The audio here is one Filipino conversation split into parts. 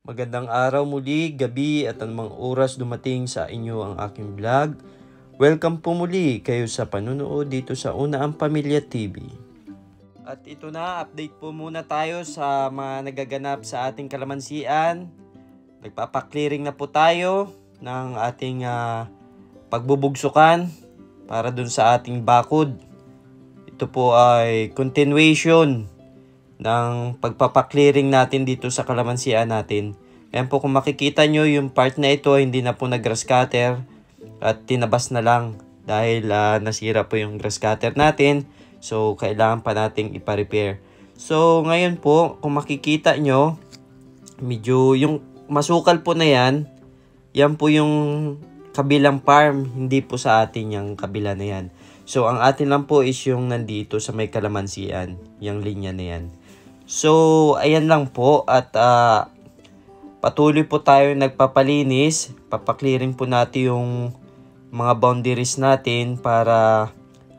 Magandang araw muli, gabi at anumang oras dumating sa inyo ang aking vlog. Welcome po muli kayo sa panunood dito sa Una ang Pamilya TV. At ito na, update po muna tayo sa mga nagaganap sa ating kalamansian. Nagpapaklearing na po tayo ng ating pagbubugsukan para dun sa ating bakod. Ito po ay continuation ng pagpapaklearing natin dito sa kalamansian natin. Ayan po, kung makikita nyo yung part na ito, hindi na po nag-grass cutter at tinabas na lang dahil nasira po yung grass cutter natin. So kailangan pa nating ipa-repair. So ngayon po, kung makikita nyo, medyo yung masukal po na yan po yung kabilang farm, hindi po sa atin yung kabila na yan. So ang atin lang po is yung nandito sa may kalamansian, yung linya na yan. So, ayan lang po at patuloy po tayo nagpapalinis. Papaklearing po natin yung mga boundaries natin para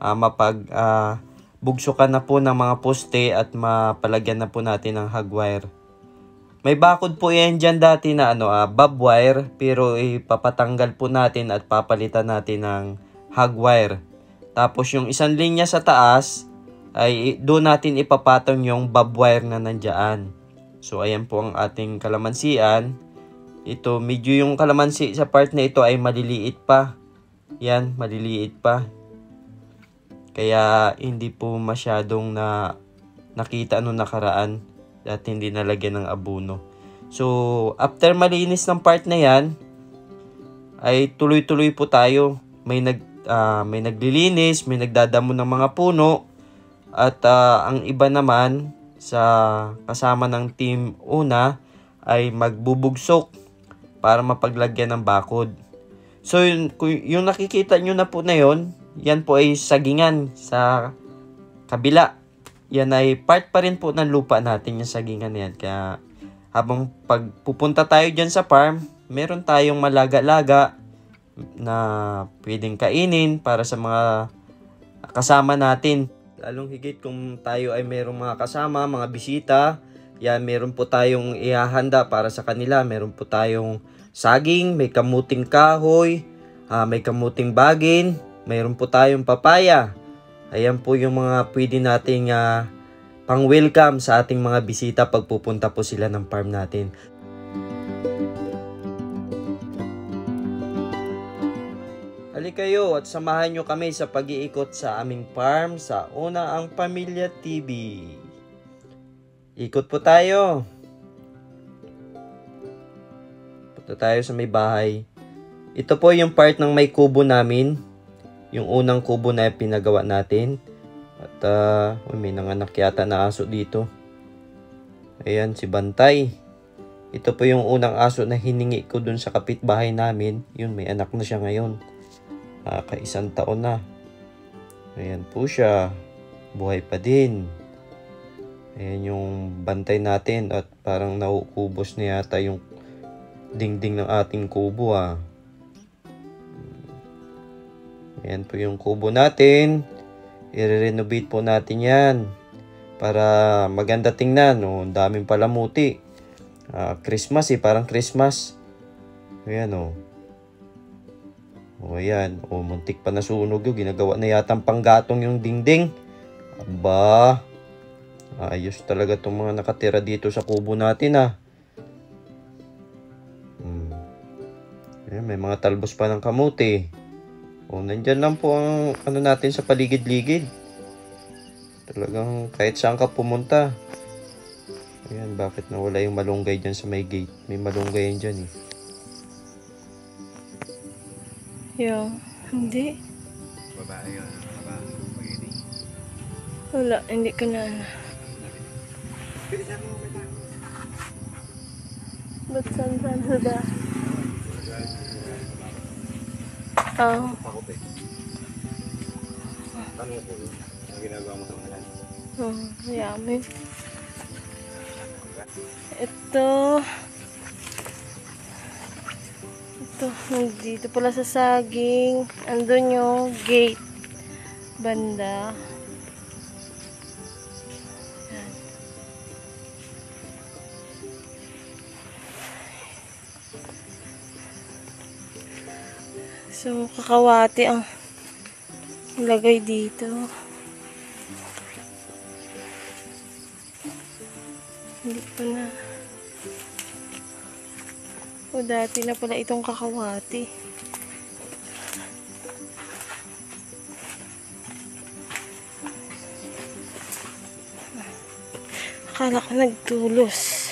bugsukan na po ng mga poste at mapalagyan na po natin ng hog wire. May bakod po yan dyan dati na bob wire, pero ipapatanggal po natin at papalitan natin ng hog wire. Tapos yung isang linya sa taas ay doon natin ipapatong yung bob wire na nandiyan. So ayan po ang ating kalamansian. Ito, medyo yung kalamansi sa part na ito ay maliliit pa. Yan, maliliit pa. Kaya hindi po masyadong nakita nung nakaraan at hindi nalagyan ng abono. So after malinis ng part na yan, ay tuloy-tuloy po tayo. May naglilinis, may nagdadamo ng mga puno. At ang iba naman sa kasama ng team una ay magbubugsok para mapaglagyan ng bakod. So yung nakikita nyo na po na yon, yan po ay sagingan sa kabila. Yan ay part pa rin po ng lupa natin yung sagingan na yan. Kaya habang pagpupunta tayo dyan sa farm, meron tayong malaga-laga na pwedeng kainin para sa mga kasama natin. Lalong higit kung tayo ay merong mga kasama, mga bisita, yan, meron po tayong ihahanda para sa kanila. Meron po tayong saging, may kamuting kahoy, may kamuting bagin, meron po tayong papaya. Ayan po yung mga pwede nating pang-welcome sa ating mga bisita pag pupunta po sila ng farm natin. Halika kayo at samahan nyo kami sa pag-iikot sa aming farm sa Una ang Pamilya TV. Ikot po tayo. Punta tayo sa may bahay. Ito po yung part ng may kubo namin. Yung unang kubo na pinagawa natin. At may nanganak yata na aso dito. Ayan, si Bantay. Ito po yung unang aso na hiningi ko dun sa kapitbahay namin. Yun, may anak na siya ngayon. Ka-1 taon na. Ayan po siya. Buhay pa din. Ayan yung bantay natin at parang nauubos na yata yung dingding ng ating kubo Ayan po yung kubo natin. I-renovate po natin yan para maganda tingnan. Ang daming palamuti. Christmas parang Christmas. Ayan ayan. Muntik pa nasunog yun. Ginagawa na yata panggatong yung dingding. Aba. Ayos talaga itong mga nakatira dito sa kubo natin Ayan, may mga talbos pa ng kamuti. Nandyan lang po ang natin sa paligid-ligid. Talagang kahit saan ka pumunta. Ayan, bakit nawala yung malunggay dyan sa may gate? May malunggay yan dyan Hindi. Babae yun. Pag-ibig. Wala, hindi ko na. Ba't saan ba? Pakot Ano po yun? Ang ginagawa mo sa mga Yummy. Ito, dito pala sa saging. Andun yung gate. Banda. Yan. So, kakawati ang lagay dito. Hindi pa na. O, dati na pala itong kakawati. Akala ko nagtulos.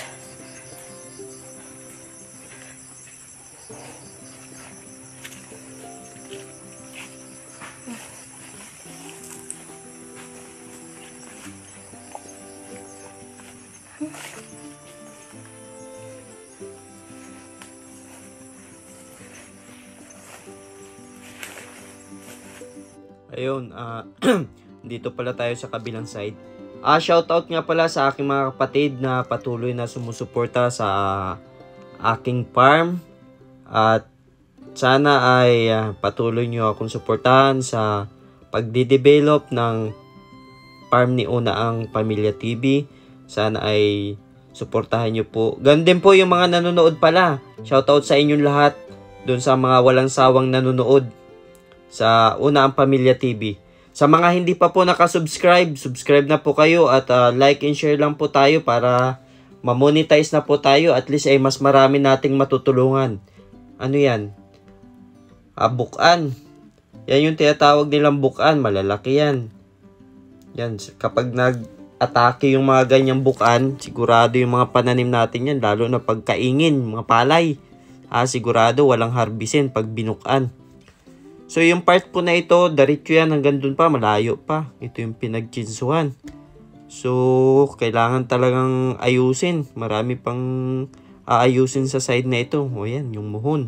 Ayun, dito pala tayo sa kabilang side. Shoutout nga pala sa aking mga kapatid na patuloy na sumusuporta sa aking farm. At sana ay patuloy nyo akong suportahan sa pagdidevelop ng farm ni Una ang Pamilya TV. Sana ay suportahan nyo po. Ganun din po yung mga nanonood pala. Shoutout sa inyong lahat dun sa mga walang sawang nanonood sa Una ang Pamilya TV. Sa mga hindi pa po nakasubscribe, subscribe na po kayo at like and share lang po tayo para ma-monetize na po tayo. At least ay mas marami nating matutulungan. Ano yan? Bukaan. Yan yung tinatawag nilang bukaan. Malalaki yan. Yan. Kapag nag-atake yung mga ganyang bukaan, sigurado yung mga pananim natin yan. Lalo na pagkaingin, mga palay. Sigurado walang harbisin pag binukaan. So, yung part po na ito, diretso yan hanggang dun pa, malayo pa. Ito yung pinagchinsuhan. So, kailangan talagang ayusin. Marami pang aayusin sa side na ito. O yan, yung muhon.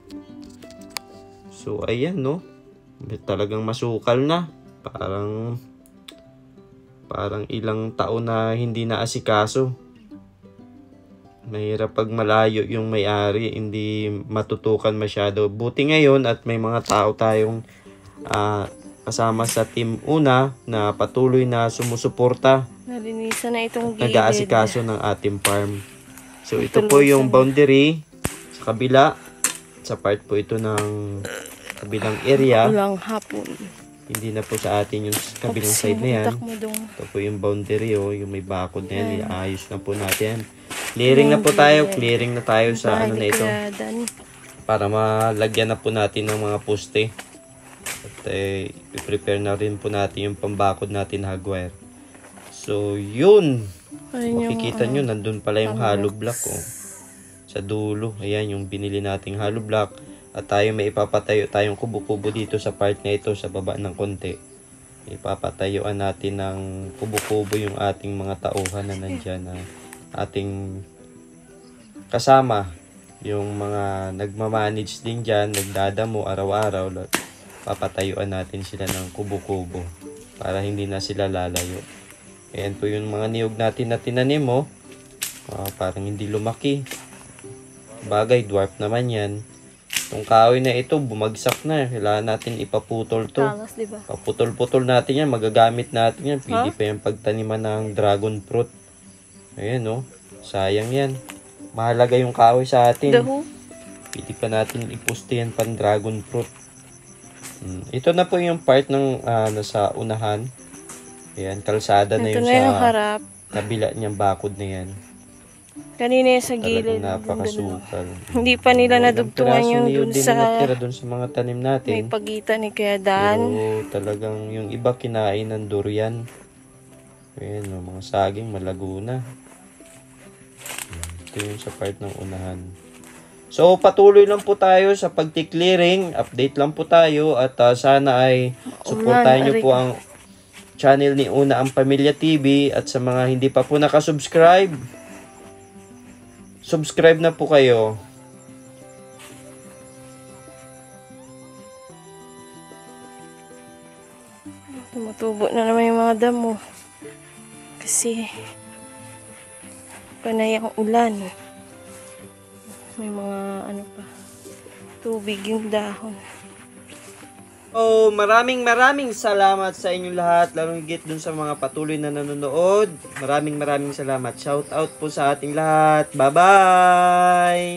So, ayan, no. Talagang masukal na. Parang ilang taon na hindi naasikaso. Mahirap pag malayo yung may-ari, hindi matutukan masyado. Buti ngayon at may mga tao tayong kasama sa Team Una na patuloy na sumusuporta. Nalinisan na itong gilid. Nag-aasikaso ng ating farm. So ito po yung boundary sa kabila. Sa part po ito ng kabilang area. Ulang hapon. Hindi na po sa atin yung kabilang side na yan. Ito po yung boundary, yung may bakod na yan. Iayos na po natin. Clearing na po tayo. Clearing na tayo sa ano na ito. Para malagyan na po natin ng mga poste. At i-prepare na rin po natin yung pambakod natin hardware. So, yun. Makikita nyo, nandun pala yung hollow block. Sa dulo. Ayan, yung binili nating hollow block. At tayo may ipapatayo tayong kubo-kubo dito sa part na ito sa baba ng konti. Ipapatayuan natin ng kubo-kubo yung ating mga tauhan na nandyan na ating kasama. Yung mga nagmamanage din dyan, nagdadamo araw-araw. Papatayuan natin sila ng kubo-kubo para hindi na sila lalayo. Ayan po yung mga niyog natin na tinanim mo. Parang hindi lumaki. Bagay, dwarf naman yan. Itong kahoy na ito, bumagsak na. Kailangan natin ipaputol to. Talas, diba? Paputol-putol natin yan. Magagamit natin yan. Pwede pa yung pagtaniman ng dragon fruit. Ayan, no? Sayang yan. Mahalaga yung kahoy sa atin. Pwede pa natin iposte yan pan dragon fruit. Ito na po yung part ng nasa unahan. Ayan, kalsada na ito yung na sa yung harap. kabila niyang bakod na yan. Kanina yung sa gilid. Napakasukal. Hindi pa nila nadugtungan yung dun sa dun sa mga tanim natin. may pagitan ni Kuya Dan. Pero talagang yung iba kinain ng durian. Ayan, mga saging malago na. Ito yung sa part ng unahan. So, patuloy lang po tayo sa pagti-clearing. Update lang po tayo. At sana ay supportahan nyo po ang channel ni Una ang Pamilya TV. At sa mga hindi pa po nakasubscribe, subscribe na po kayo. Tumutubo na naman yung mga damo. Kasi panay ang ulan. May mga tubig yung dahon. Maraming salamat sa inyong lahat, lalong higit dun sa mga patuloy na nanonood. Maraming salamat. Shout out po sa ating lahat. Bye-bye!